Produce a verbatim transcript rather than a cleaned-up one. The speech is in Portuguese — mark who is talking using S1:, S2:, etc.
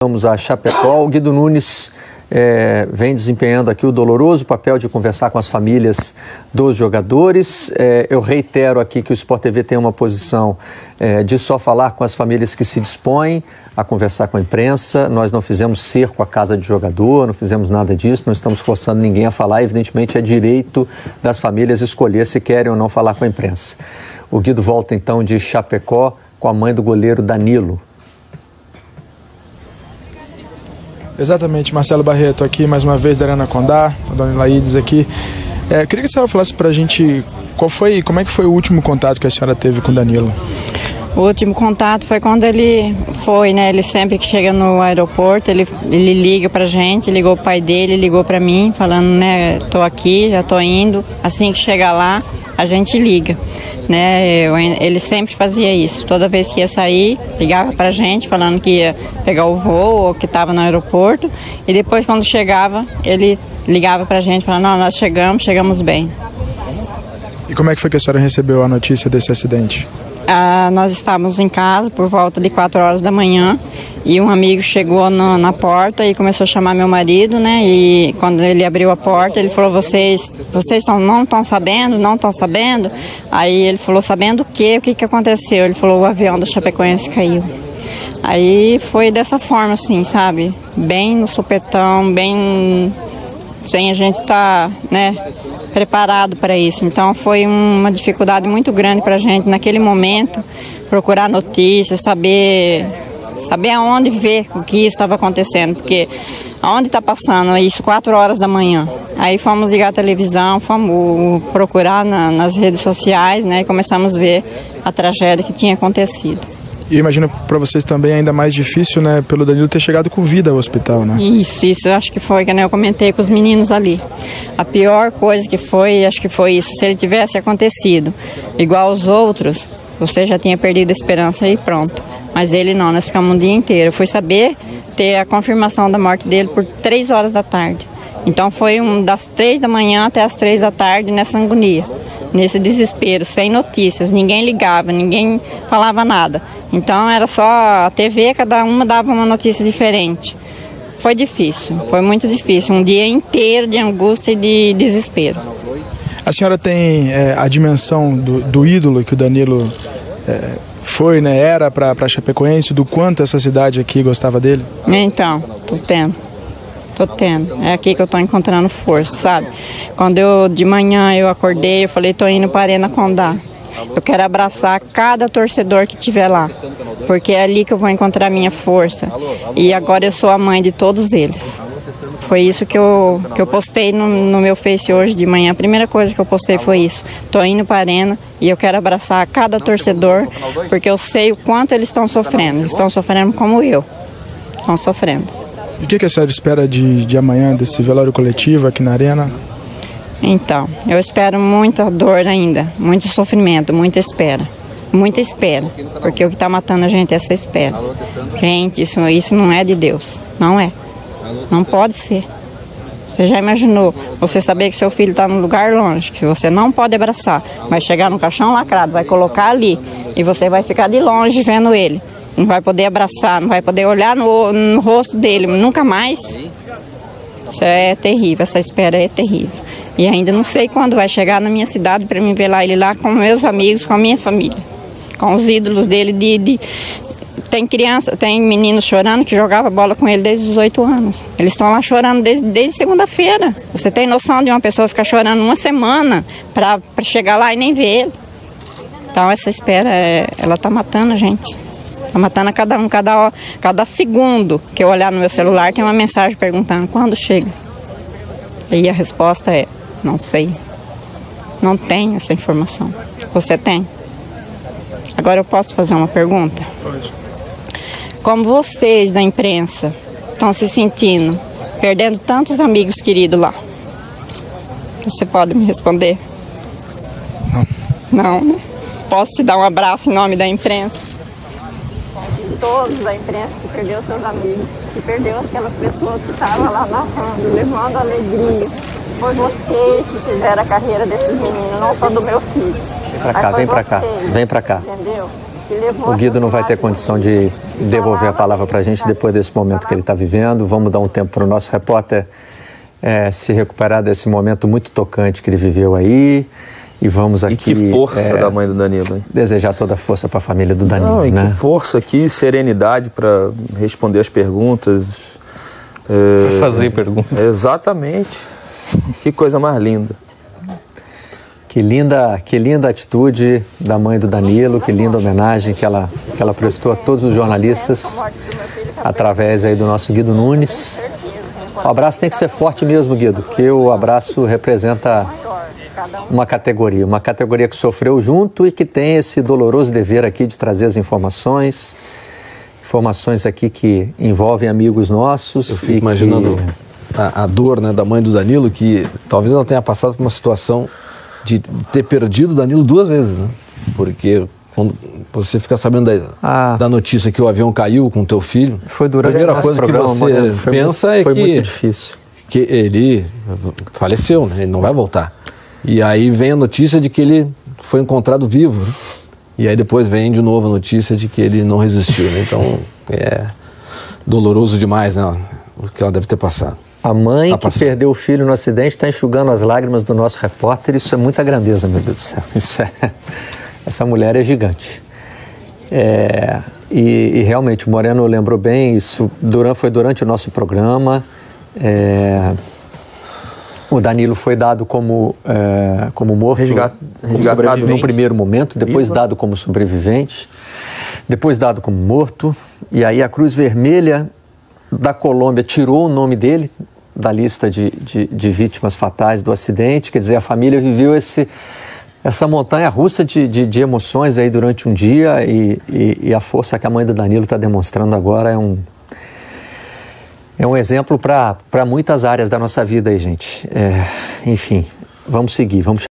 S1: Vamos a Chapecó. O Guido Nunes é, vem desempenhando aqui o doloroso papel de conversar com as famílias dos jogadores. É, eu reitero aqui que o Sport T V tem uma posição é, de só falar com as famílias que se dispõem a conversar com a imprensa. Nós não fizemos cerco à casa de jogador, não fizemos nada disso, não estamos forçando ninguém a falar. Evidentemente é direito das famílias escolher se querem ou não falar com a imprensa. O Guido volta então de Chapecó com a mãe do goleiro Danilo.
S2: Exatamente, Marcelo Barreto aqui mais uma vez da Arena Condá, a dona Ilaides aqui. É, eu queria que a senhora falasse pra gente qual foi, como é que foi o último contato que a senhora teve com o Danilo.
S3: O último contato foi quando ele foi, né? Ele sempre que chega no aeroporto, ele, ele liga pra gente, ligou pro pai dele, ligou pra mim, falando, né, tô aqui, já tô indo. Assim que chegar lá, a gente liga, né? Eu, ele sempre fazia isso. Toda vez que ia sair, ligava pra gente, falando que ia pegar o voo ou que estava no aeroporto. E depois, quando chegava, ele ligava pra gente, falando, não, nós chegamos, chegamos bem.
S2: E como é que foi que a senhora recebeu a notícia desse acidente?
S3: Ah, nós estávamos em casa por volta de quatro horas da manhã e um amigo chegou na, na porta e começou a chamar meu marido, né? E quando ele abriu a porta, ele falou, vocês, vocês tão, não estão sabendo, não estão sabendo? Aí ele falou, sabendo o quê? O que, que aconteceu? Ele falou, o avião da Chapecoense caiu. Aí foi dessa forma, assim, sabe? Bem no supetão, bem sem a gente estar, tá, né, preparado para isso. Então foi uma dificuldade muito grande para a gente naquele momento, procurar notícias, saber, saber aonde ver o que estava acontecendo, porque aonde está passando isso, quatro horas da manhã. Aí fomos ligar a televisão, fomos procurar na, nas redes sociais, né, e começamos a ver a tragédia que tinha acontecido.
S2: E imagino para vocês também ainda mais difícil, né, pelo Danilo ter chegado com vida ao hospital, né?
S3: Isso, isso, acho que foi, que eu comentei com os meninos ali. A pior coisa que foi, acho que foi isso, se ele tivesse acontecido igual aos outros, você já tinha perdido a esperança e pronto. Mas ele não, nós ficamos um dia inteiro. Eu fui saber ter a confirmação da morte dele por três horas da tarde. Então foi um, das três da manhã até as três da tarde nessa agonia, nesse desespero, sem notícias, ninguém ligava, ninguém falava nada. Então era só a T V, cada uma dava uma notícia diferente. Foi difícil, foi muito difícil, um dia inteiro de angústia e de desespero.
S2: A senhora tem é, a dimensão do, do ídolo que o Danilo é, foi, né, era para a Chapecoense, do quanto essa cidade aqui gostava dele?
S3: Então, tô tendo, tô tendo. É aqui que eu tô encontrando força, sabe? Quando eu, de manhã eu acordei, eu falei, tô indo para a Arena Condá. Eu quero abraçar cada torcedor que estiver lá, porque é ali que eu vou encontrar minha força. E agora eu sou a mãe de todos eles. Foi isso que eu, que eu postei no, no meu Face hoje de manhã. A primeira coisa que eu postei foi isso. Estou indo para a Arena e eu quero abraçar cada torcedor, porque eu sei o quanto eles estão sofrendo. Eles estão sofrendo como eu. Estão sofrendo.
S2: E o que, que a senhora espera de, de amanhã, desse velório coletivo aqui na Arena?
S3: Então, eu espero muita dor ainda, muito sofrimento, muita espera, muita espera, porque o que está matando a gente é essa espera. Gente, isso, isso não é de Deus, não é, não pode ser. Você já imaginou, você saber que seu filho está num lugar longe, que você não pode abraçar, vai chegar no caixão lacrado, vai colocar ali e você vai ficar de longe vendo ele, não vai poder abraçar, não vai poder olhar no, no rosto dele, nunca mais. Isso é terrível, essa espera é terrível. E ainda não sei quando vai chegar na minha cidade para me ver lá, ele lá com meus amigos, com a minha família, com os ídolos dele. De, de... Tem criança, tem meninos chorando que jogava bola com ele desde os oito anos. Eles estão lá chorando desde, desde segunda-feira. Você tem noção de uma pessoa ficar chorando uma semana para chegar lá e nem ver ele? Então essa espera, é, ela está matando a gente. Está matando a cada um, cada, cada segundo que eu olhar no meu celular tem uma mensagem perguntando quando chega. E a resposta é, não sei. Não tenho essa informação. Você tem? Agora eu posso fazer uma pergunta?
S2: Pode.
S3: Como vocês da imprensa estão se sentindo, perdendo tantos amigos queridos lá? Você pode me responder?
S2: Não.
S3: Não, né? Posso te dar um abraço em nome da imprensa? Todos da imprensa que perdeu seus amigos, que perdeu aquelas pessoas que estavam lá narrando, levando alegria. Foi vocês que fizeram a carreira desses meninos, não só do meu filho.
S1: Vem pra cá, vem pra cá, vem pra cá.
S3: Entendeu? Que levou
S1: o Guido não vai ter condição de devolver a palavra para a gente depois desse momento que ele está vivendo. Vamos dar um tempo para o nosso repórter é, se recuperar desse momento muito tocante que ele viveu aí. E vamos aqui...
S4: E que força é, da mãe do Danilo, hein?
S1: Desejar toda a força para a família do Danilo,
S4: Não, e
S1: né?
S4: Que força aqui, serenidade para responder as perguntas.
S5: É, fazer perguntas.
S4: Exatamente. Que coisa mais linda.
S1: Que linda, que linda atitude da mãe do Danilo, que linda homenagem que ela, que ela prestou a todos os jornalistas através aí do nosso Guido Nunes. O abraço tem que ser forte mesmo, Guido, porque o abraço representa uma categoria, uma categoria que sofreu junto e que tem esse doloroso dever aqui de trazer as informações, informações aqui que envolvem amigos nossos.
S5: Eu fico e imaginando que... a, a dor, né, da mãe do Danilo, que talvez ela tenha passado por uma situação de ter perdido o Danilo duas vezes, né? Porque quando você fica sabendo da, ah, da notícia que o avião caiu com o teu filho,
S1: foi durante
S5: a primeira coisa que você Moreno, foi pensa
S1: muito,
S5: é
S1: foi
S5: que,
S1: muito difícil.
S5: que ele faleceu, né? Ele não vai voltar. E aí vem a notícia de que ele foi encontrado vivo, né? E aí depois vem de novo a notícia de que ele não resistiu, né? Então é doloroso demais, né? O que ela deve ter passado.
S1: A mãe tá que passando. perdeu o filho no acidente está enxugando as lágrimas do nosso repórter. Isso é muita grandeza, meu Deus do céu. Isso é... Essa mulher é gigante. É... E, e realmente, o Moreno lembrou bem, isso durante, foi durante o nosso programa. É... O Danilo foi dado como, é, como morto,
S4: Resgat,
S1: como sobrevivente no primeiro momento, depois Viva. dado como sobrevivente, depois dado como morto. E aí a Cruz Vermelha da Colômbia tirou o nome dele da lista de, de, de vítimas fatais do acidente. Quer dizer, a família viveu esse, essa montanha-russa de, de, de emoções aí durante um dia e, e, e a força que a mãe do Danilo está demonstrando agora é um, é um exemplo para muitas áreas da nossa vida aí, gente. É, enfim, vamos seguir, vamos